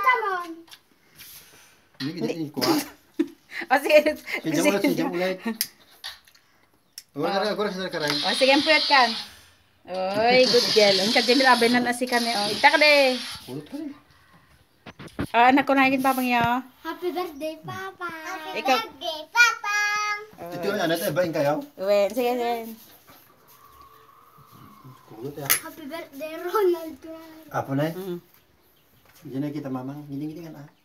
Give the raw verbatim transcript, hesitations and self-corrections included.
tamon. Hindi, hindi, hindi ko ah. O sige. Sige ulit, sige ulit. Wala ka, wala ka karay. O sige, puyat ka. Oy, good girl. Ang kadimil abay na nasi kami. O, ita ka de. Ulit ka rin. O, anak ko na higit papang iyo. Happy birthday, Papa. Happy Ikaw- birthday, Papa. Ito yung ano, ito, ibain kayo? Uwen, sige, sige. Kulot ya. Happy birthday, Ronald. Apo na eh. Mm. Hindi na kita mamang, hindi-hindi ka na.